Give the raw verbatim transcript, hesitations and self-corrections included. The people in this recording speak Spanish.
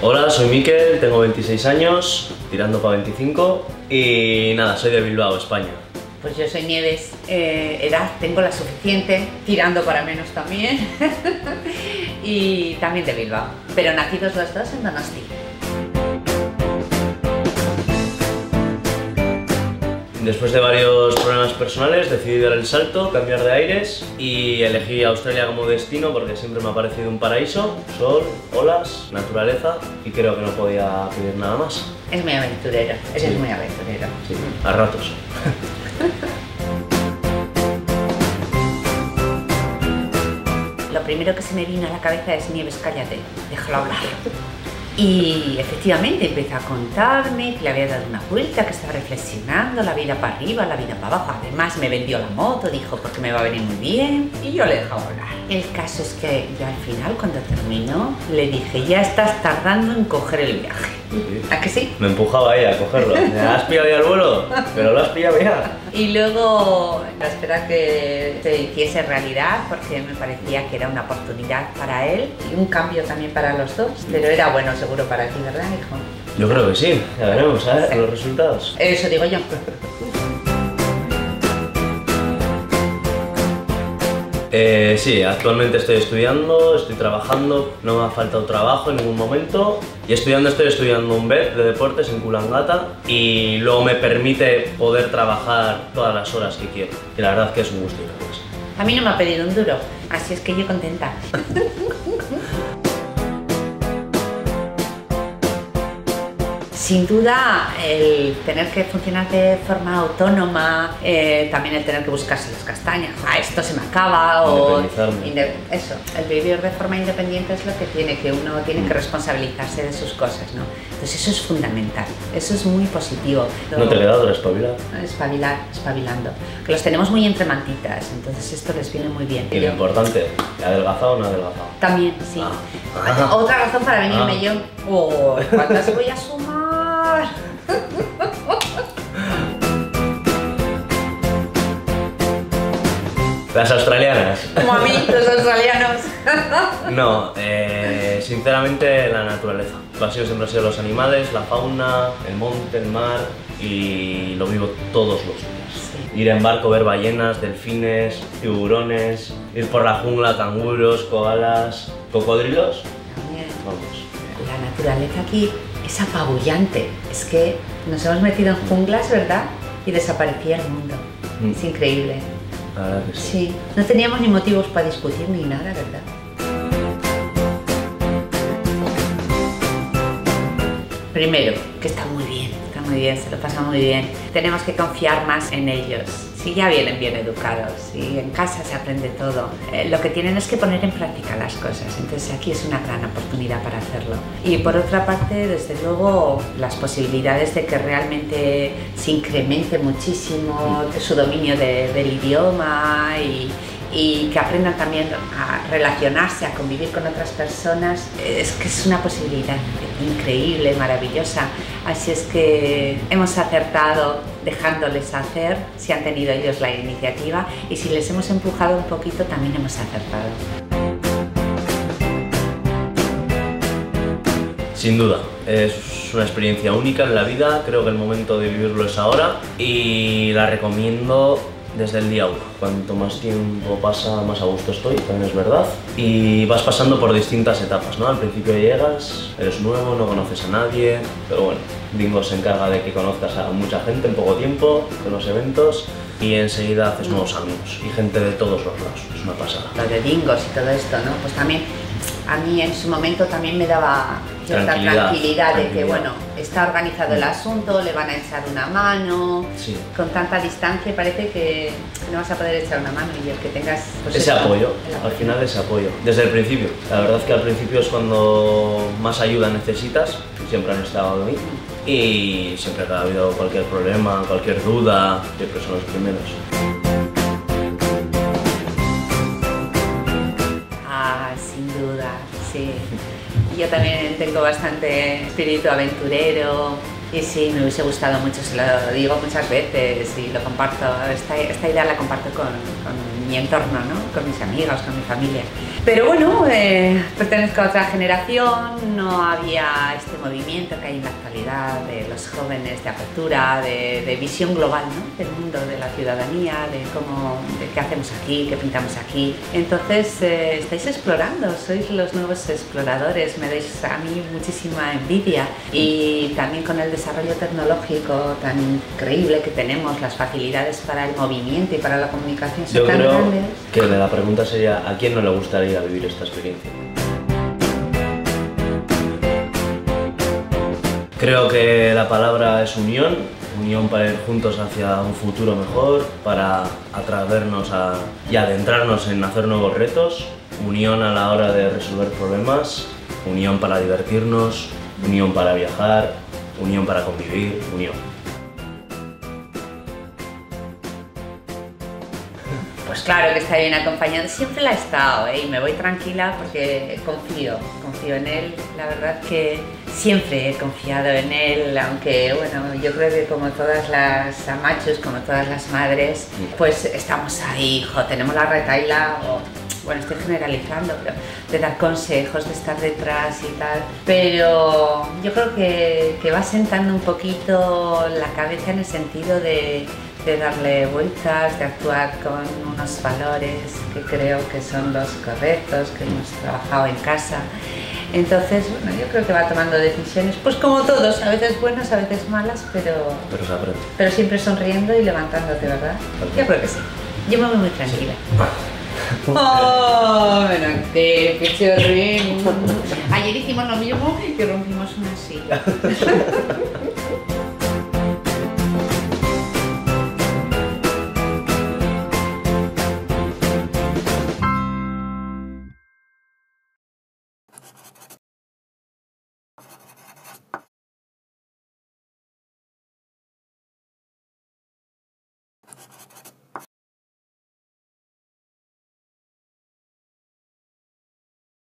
Hola, soy Mikel, tengo veintiséis años, tirando para veinticinco y nada, soy de Bilbao, España. Pues yo soy Nieves, eh, edad tengo la suficiente, tirando para menos también, y también de Bilbao, pero nacidos los dos en Donosti. Después de varios problemas personales decidí dar el salto, cambiar de aires y elegí Australia como destino porque siempre me ha parecido un paraíso, sol, olas, naturaleza y creo que no podía pedir nada más. Es muy aventurero, eres Sí. muy aventurero. Sí, a ratos. Lo primero que se me vino a la cabeza es: Nieves, cállate, déjalo hablar. Y efectivamente empezó a contarme que le había dado una vuelta, que estaba reflexionando, la vida para arriba, la vida para abajo. Además me vendió la moto, dijo porque me va a venir muy bien y yo le dejaba hablar. El caso es que yo al final, cuando terminó, le dije: ya estás tardando en coger el viaje. Sí. ¿A que sí? Me empujaba ella a cogerlo. ¿Me has pillado ya el vuelo? Pero lo has pillado ya. Y luego a esperar que se hiciese realidad porque me parecía que era una oportunidad para él y un cambio también para los dos. Pero era bueno seguro para ti, ¿verdad, hijo? Yo creo que sí, ya veremos, ¿sabes? Sí. Los resultados. Eso digo yo. Eh, sí, actualmente estoy estudiando, estoy trabajando, no me ha faltado trabajo en ningún momento y estudiando estoy estudiando un B E P de deportes en Coolangatta y luego me permite poder trabajar todas las horas que quiero y la verdad es que es un gusto ir a clase. A mí no me ha pedido un duro, así es que yo contenta. Sin duda, el tener que funcionar de forma autónoma, eh, también el tener que buscarse las castañas, a esto se me acaba, o Independizarme. inde- eso, el vivir de forma independiente es lo que tiene, que uno tiene que responsabilizarse de sus cosas, ¿no? Entonces eso es fundamental, eso es muy positivo. ¿No te queda otra espabilar? Espabilar, espabilando, que los tenemos muy entre mantitas, entonces esto les viene muy bien. Y lo importante, ¿he adelgazado o no he adelgazado? También, sí. Ah. Otra razón para venirme Ah. yo. Oh, ¿cuántas voy a sumar? ¿Las australianas? Como a mí, los australianos. No, eh, sinceramente la naturaleza. Lo ha sido, siempre ha sido los animales, la fauna, el monte, el mar y lo vivo todos los días. Sí. Ir en barco, ver ballenas, delfines, tiburones, ir por la jungla, canguros, koalas, cocodrilos. También. Vamos. La naturaleza aquí es apabullante. Es que nos hemos metido en junglas, ¿verdad? Y desaparecía el mundo. Mm. Es increíble. La verdad que sí. Sí, no teníamos ni motivos para discutir ni nada, ¿verdad? Primero, que está muy bien, está muy bien, se lo pasa muy bien. Tenemos que confiar más en ellos. Si ya vienen bien educados, si en casa se aprende todo, eh, lo que tienen es que poner en práctica las cosas. Entonces aquí es una gran oportunidad para hacerlo. Y por otra parte, desde luego, las posibilidades de que realmente se incremente muchísimo su dominio de- del idioma y, y que aprendan también a relacionarse, a convivir con otras personas, es que es una posibilidad increíble, maravillosa. Así es que hemos acertado dejándoles hacer, si han tenido ellos la iniciativa, y si les hemos empujado un poquito también hemos acertado. Sin duda, es una experiencia única en la vida, creo que el momento de vivirlo es ahora y la recomiendo desde el día uno. Cuanto más tiempo pasa, más a gusto estoy, también es verdad. Y vas pasando por distintas etapas, ¿no? Al principio llegas, eres nuevo, no conoces a nadie, pero bueno, Dingo se encarga de que conozcas a mucha gente en poco tiempo, con los eventos, y enseguida haces nuevos amigos y gente de todos los lados, es una pasada. Lo de dingos y todo esto, ¿no? Pues también a mí en su momento también me daba cierta Tranquilidad, tranquilidad, de que, tranquilidad. bueno, está organizado el asunto, le van a echar una mano. Sí. Con tanta distancia parece que no vas a poder echar una mano, y el que tengas pues Ese eso, apoyo, el al final ese apoyo, desde el principio. La verdad es que al principio es cuando más ayuda necesitas, siempre han estado ahí y siempre que ha habido cualquier problema, cualquier duda, siempre son los primeros. Ah, sin duda, sí. Yo también tengo bastante espíritu aventurero Y sí, me hubiese gustado mucho, se lo digo muchas veces y lo comparto, esta, esta idea la comparto con, con mi entorno, ¿no? Con mis amigos, con mi familia. Pero bueno, eh, pertenezco a otra generación, no había este movimiento que hay en la actualidad de los jóvenes, de apertura, de, de visión global, ¿no? Del mundo, de la ciudadanía, de cómo, de qué hacemos aquí, qué pintamos aquí. Entonces eh, estáis explorando, sois los nuevos exploradores, me dais a mí muchísima envidia y también con el desarrollo tecnológico tan increíble que tenemos, las facilidades para el movimiento y para la comunicación son Yo tan creo grandes. que la pregunta sería, ¿a quién no le gustaría vivir esta experiencia? Creo que la palabra es unión, unión para ir juntos hacia un futuro mejor, para atrevernos a, y adentrarnos en hacer nuevos retos, unión a la hora de resolver problemas, unión para divertirnos, unión para viajar, unión para convivir, unión. Pues claro que está bien acompañado, siempre la he estado, ¿eh? Y me voy tranquila porque confío, confío en él, la verdad que siempre he confiado en él, aunque bueno, yo creo que como todas las amachos, como todas las madres, pues estamos ahí, hijo, tenemos la retahíla, o bueno, estoy generalizando, pero de dar consejos, de estar detrás y tal, pero yo creo que, que va sentando un poquito la cabeza en el sentido de de darle vueltas, de actuar con unos valores que creo que son los correctos, que hemos trabajado en casa. Entonces, bueno, yo creo que va tomando decisiones, pues como todos, a veces buenas, a veces malas, pero, Pero se aprende. pero siempre sonriendo y levantándote, ¿verdad? Yo creo que sí. Yo me voy muy tranquila. ¡Oh! Bueno, qué pichorrín. Ayer hicimos lo mismo y rompimos una silla.